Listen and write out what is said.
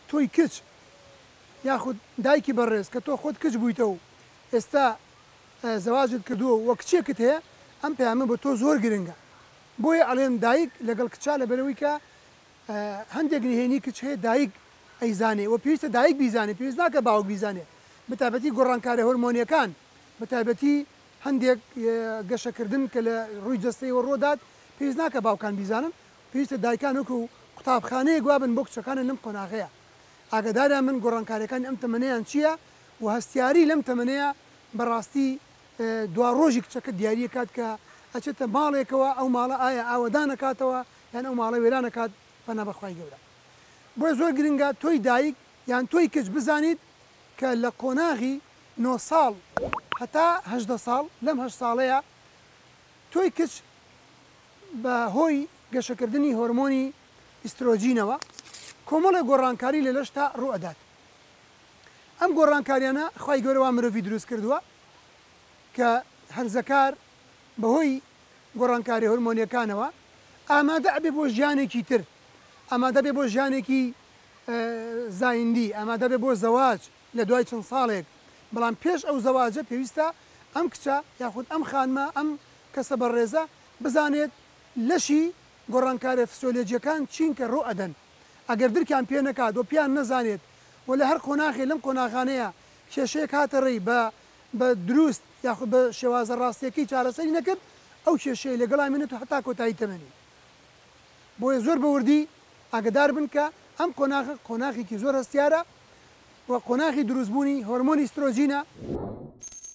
تۆی کچ یاخود دایکی بەڕێز کە تۆ خۆت کچ بوویتەوە ئێستا زەواجت کردووە وە کچێکت هەیە ئەم پەیامە بە تۆ زۆر گرنگە بۆیە ئەڵێن دایک لەگەڵ کچا لەبەرەوەی کە هەندێک نهێنی کچ هەیە دایک ئەیزانێ و پێویستە دایک بیزانێ پێویست ناکە باوک بیزانێ بەتایبەتی گۆڕانکاریە هۆرمۆنیەکان بەتایبەتی هەندێک گەشەکردن کە لە ڕووی جەستەیەوە ڕۆدات پێویست ناکە باوکان بیزانن پێویستە دایکان وەکو قوتابخانەیە گوابن بۆ کچەکانە لەم قۆناغەیە ئاگادارە من گۆڕانکاریەکان ئەم تەمەنەیان چییە و هەستیاری لەم تەمەنەیە بەڕاستی دوا ڕۆژی کچەکە دیاریە کات کە ئەچێتە ماڵێکەوە ئەو ماڵە ئایا ئاوەدانەکاتەوە یان ئەو ماڵە وێرانەکات پەنا بەخوای گەورە بۆیە زۆر گرنگە تۆی دایک یان تۆی کچ بزانیت کە لە قۆناغی 9 ساڵ هەتا 18 ساڵ لەم 8 ساڵەیە تۆی کچ بە هۆی گەشەکردنی هۆرمۆنی ئیسترۆجینەوە کۆمەڵی گۆڕانکاری لە لەشتا ڕوئەدات ئەم گۆڕانکاریانە خوای گەورەوە مرۆڤی دروست کردووە کە هەرزەکار بەهۆی گۆڕانکاری هۆرمۆنیەکانەوە ئامادە ئەبێ بۆ ژیانێکی تر ئامادە بێ بۆ ژیانێکی زایندی ئامادە بێ بۆ زەواج لە دوای چەند ساڵێک بەڵام پێش ئەو زەواجە پێویستە ئەم کچە یاخود ئەم خانمە ئەم کەسە بەڕێزە بزانێت لەشی گۆڕانکارە فسیۆلۆجیەکان چین کە ڕۆ ئەدەن ئەگەر درکیان پێ نەکات و پیان نەزانێت و لە هەر قۆناغی لەم قۆناغانەیە کێشەیەک هاتە ڕێی بە دروست یاخود بە شێوازە ڕاستیەکەی چارەسەری نەکرد ئەو کێشەی لەگەڵای منێت و هەتا کۆتایی تەمەنی بۆیە زۆر بەوردی ئاگدار بن کە ئەم قۆناغێکی زۆر هەستیارە و قۆناغی دروستبوونی هۆرمۆنی ئیسترۆجینە